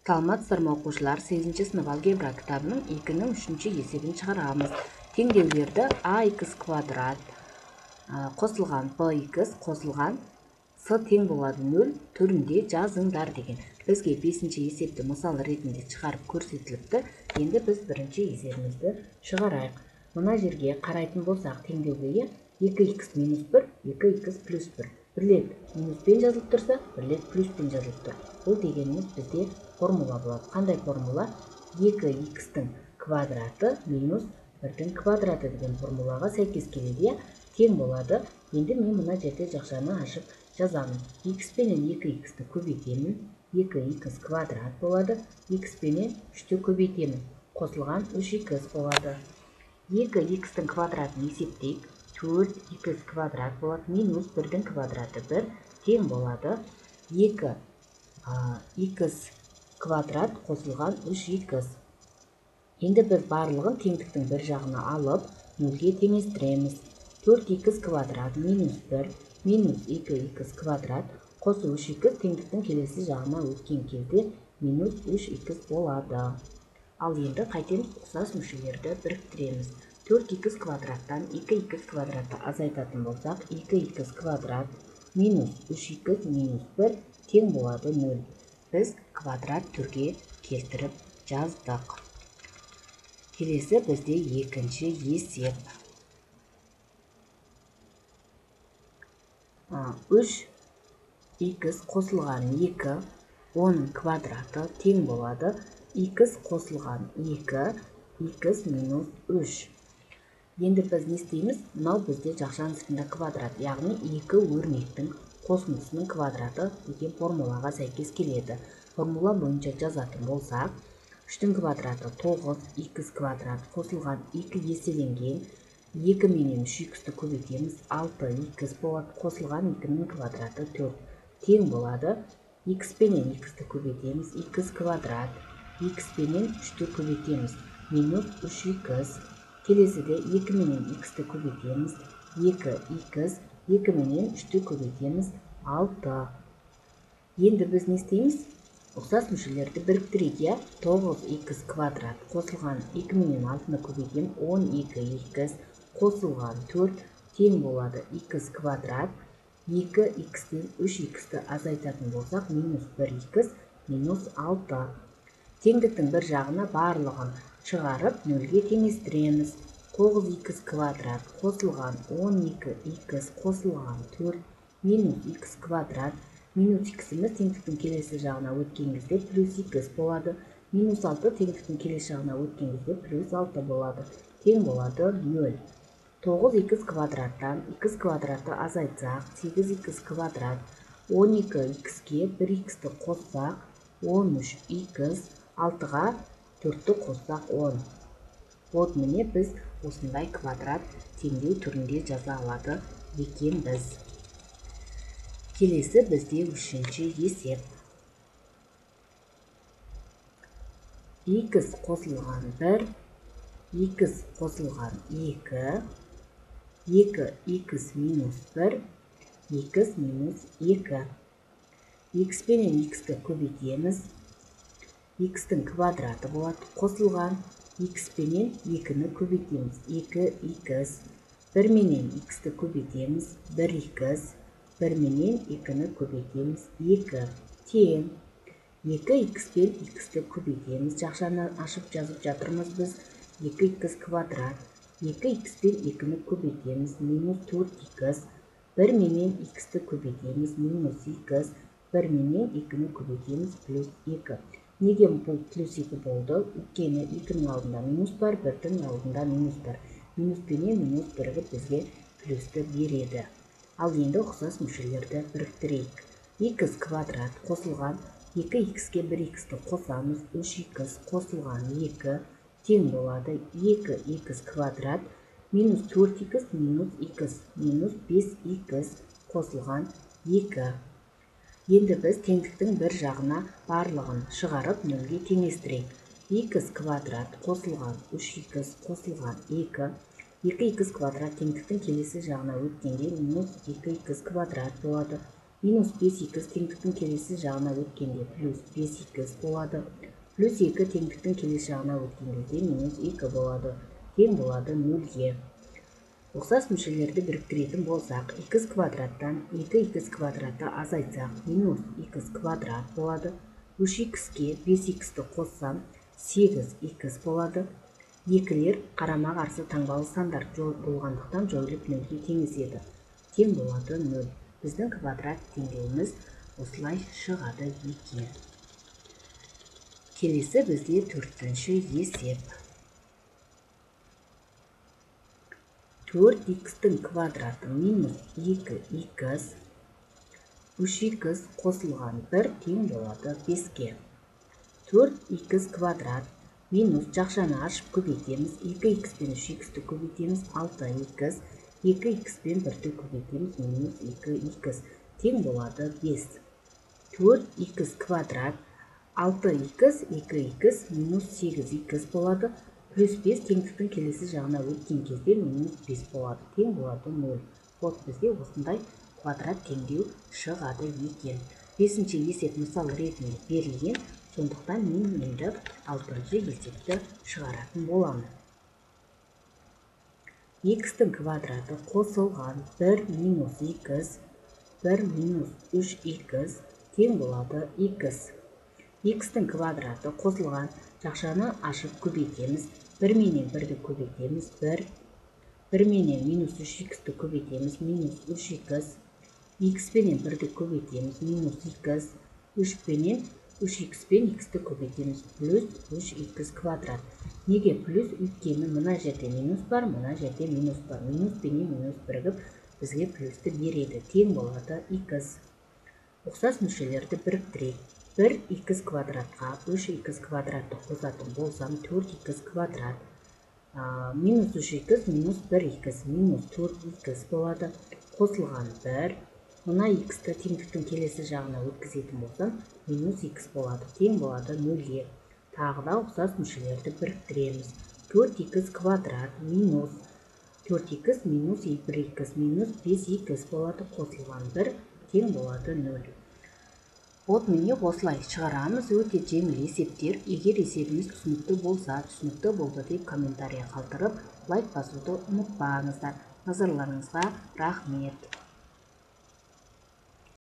Саламатсыздар ма окуучулар, 8 сынып алгебра китабынын 2-нин 3-чү эсебин чыгарабыз. Теңдеулерді ax квадрат косулган bx косулган с тең болады 0 түрүндө жазыңдар деген. Бизге 5-чи эсепти мисал ретинде чыгарып көрсөтүлүптү. Энди биз 1-чи эсебибизди чыгарайык. Мына жерге карайтын болсак, теңдеуге 2x минус 1, 2x плюс 1. Бирлет минуспен жазылып турса, бирлет плюспен жазылып тур. Бул дегенimiz бизде формула болот. Кандай формула? 2x-тин квадраты минус 1-тин квадраты деген формулага сайкес келет, тең болады. Енді мен мына жерде жакшаны ашып жазамын. X менен 2x-ти көбөйтөмүн. 2x квадрат болады. X менен 3-тү көбөйтөмүн. Косулган 3x болады. 2x-тин квадратын эсептейик. 4x квадрат болады. Минус 1-тин квадраты 1 тең болады. 2x квадрат косулган 3x. Енді біз барлығын теңдіктің бір жағына алып, 0-ге теңестіреміз. 4x квадрат минус 1 минус 2x квадрат қосу 3x теңдіктің келесі жағына өткен кезде минус 3x болады. Ал енді қайтен ұқсас мүшелерді біріктіреміз. 4x квадраттан 2x квадратты азайтатын болсақ, 2x квадрат минус 3x минус 1 тең болады 0. Біз квадрат түрге келтіріп жаздық. Келесі бізде екінші есеп. 3x қосылған 2, оның квадраты тең болады. X қосылған 2, x минус 3. Енді біз не істейміз? Мынау бізде жақшаның сыртында квадрат, яғни 2 өрнектің қосындысының квадраты деген формулаға сәйкес келеді. Формула бойынша жазатын болсақ, 3-тің квадраты 9x квадрат қосылған 2 еселенген 2 менен 3x-ті көбейтеміз, 6x болады. Қосылған 2-нің квадраты 4 тең болады. X пенен x-ті көбейтеміз, x квадрат, x пенен 3-ті көбейтеміз, минус 3x. Келесіде 2 менен x-ті көбейтеміз, 2x, 2 менен 3-ті көбейтеміз, 6. Енді біз не істейміз? Ұқсас мүшелерді біріктірейік. 9x квадрат қосылған 2 менен 6-ны көбейтем, 12x қосылған 4 тең болады x квадрат. 2x-тен 3x-ті азайтатын болсақ, минус 1x минус 6. Теңдіктің бір жағына барлығын шығарып 0-ге теңестіреміз. 9x квадрат қосылған 12x қосылған 4 минус x квадрат. Минус x-іміз теңдіктің келесі жағына өткен кезде плюс x болады. Минус 6 теңдіктің келесі жағына өткен кезде плюс 6 болады. Тең болады 0. 9x квадраттан x квадраты азайтсақ, 8x квадрат. 12x-ке 1x-ті қоссақ, 13x, 6-ға 4-ті қоссақ 10. Вот міне біз осындай квадрат теңдеу түрінде жаза алады екенбіз. Келесі бізде 3-ші есеп. X қосылған 1, x қосылған 2, 2x минус 1, x минус 2. X пенен x-ті көбейтеміз, x-тің квадраты болады. Қосылған x пенен 2-ні көбейтеміз, 2x. 1 менен x-ті көбейтеміз, 1x. 1 менен 2-ні көбейтеміз, 2 тең. 2x пен x-ті көбейтеміз. Жақшаны ашып жазып жатырмыз біз. 2x квадрат. 2x пен 2-ні көбейтеміз, минус 4x. 1 менен x-ті көбейтеміз, минус x. 1 менен 2-ні көбейтеміз, плюс 2. Неге бұл плюс 2 болды? Өйткені 2-нің алдында минус бар, 1-тің алдында минус бар. Минус пенен минус бірігіп бізге плюсті береді. Ал енді ұқсас мүшелерді біріктірейік. X квадрат қосылған 2x-ке 1x-ті қосамыз, 3x қосылған 2 тең болады 2x квадрат минус 4x минус x минус 5x қосылған 2. Енді біз теңдіктің бір жағына барлығын шығарып 0-ге теңестірейік. X квадрат қосылған 3x қосылған 2. 2x квадрат теңдіктің келесі жағына өткенде минус 2x квадрат болады. минус 5х теңдіктің келесі жағына өткенде плюс 5х болады. Плюс 2 теңдіктің келесі жағына өткенде минус 2 болады. Тең болады 0-ге. Ұқсас мүшелерді біріктіретін болсақ, х квадраттан 2х квадраты азайтсақ, минус х квадрат болады. 3х-ке 5х-ті қоссам, 8х болады. Екілер қарама қарсы таңбалы сандар болғандықтан жойылып 0-ге теңеседі. Тең болады 0. Біздің квадрат теңдеуіміз осылай шығады екен. Келесі бізде 4-ші есеп. 4х-тің квадраты минус 2х, 3х қосылған 1 тең болады 5-ге. 4х квадрат минус жақшаны ашып көбейтеміз, 2х пен 3х-ті көбейтеміз, 6х, 2х пен 1-ті көбейтеміз, минус 2х, тең болады 5. 4х квадрат 6х, 2х, минус 8х болады. Плюс 5 теңдіктің келесі жағына өткен кезде минус 5 болады. Тең болады 0. Вот бізде осындай квадрат теңдеу шығады екен. 5-ші есеп мысал ретінде берілген, сондықтан мен енді 6-ші есепті шығаратын боламын. Х-тің квадраты қосылған 1 минус 2, 1 минус 3х тең болады х. Х-тің квадраты қосылған жақшаны ашып көбейтеміз. 1 менен 1-ді көбейтеміз, 1 менен минус 3х-ті көбейтеміз, минус 3х, х пенен 1-ді көбейтеміз, минус х, 3 пенен 3х пен х-ті көбейтеміз, плюс 3х квадрат. Неге плюс? Өйткені мына жерде минус бар, мына жерде минус бар. Минус пенен минус бірігіп, бізге плюсті береді. Тең болады х. Ұқсас мүшелерді біріктірейік. 1х квадратқа 3х квадратты қосатын болсам, 4х квадрат минус 3х минус 1х минус 4х болады. Қосылған 1. Мына х-ті теңдіктің келесі жағына өткізетін болсам, минус х болады. Тең болады 0-ге. Тағы да ұқсас мүшелерді біріктіреміз. 4х квадрат минус 4х минус 1х минус 5х болады. Қосылған 1 тең болады 0. Вот міне осылай шығарамыз. Өте жеңіл есептер. Егер есебіміз түсінікті болса, түсінікті болды деп комментария қалдырып, лайк басуды ұмытпаңыздар. Назарларыңызға рахмет.